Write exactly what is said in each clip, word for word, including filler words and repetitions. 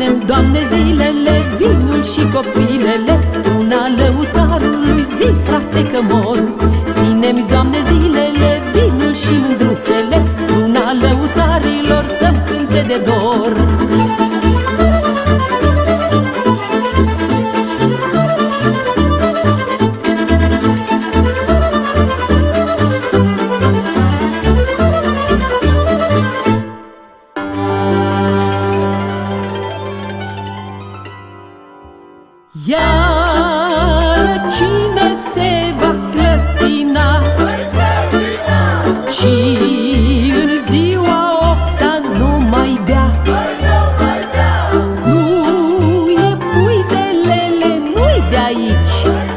Ținem, Doamne, zilele, vinul și copilele, struna lăutarului, zi, frate, că mor. Ținem, Doamne, zilele, vinul și mândruțele, struna lăutarilor să-mi cânte de dor. Iar cine se va clătina și în ziua opta nu mai bea, nu e pui de lele, nu-i de aici,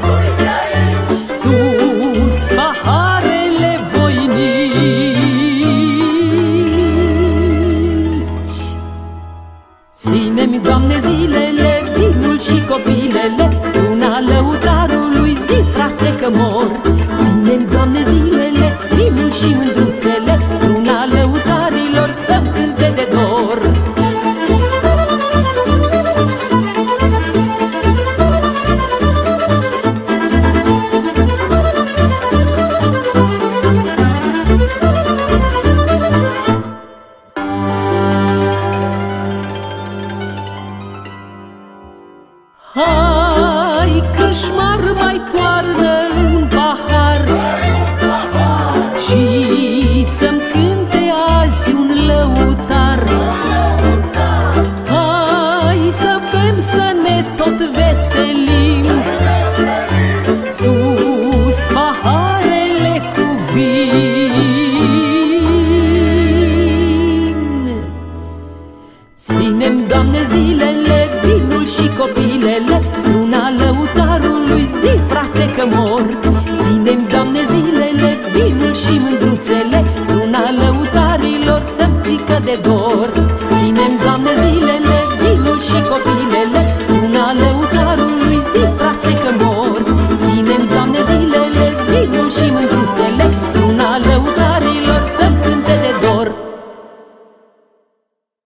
sus paharele voinici. Ține-mi, Doamne, zilele, vinul și copilele, struna lăutarului, zi, frate, că mor. Ține-mi, Doamne, zilele, vinul și mândruțele, struna lăutarilor să-mi cânte de dor. Hai, câșmar, mai toarnă un pahar și să-mi cânte azi un lăutar. Hai să bem, să ne tot veselim, sus paharele cu vin. Ținem, Doamne, zilele, vinul și copilele, struna lăutarului, zi, frate, că mor. Ținem, Doamne, zilele, vinul și mândruțele, struna lăutarilor să-mi zică de dor. Ținem, Doamne, zilele, vinul și copilele,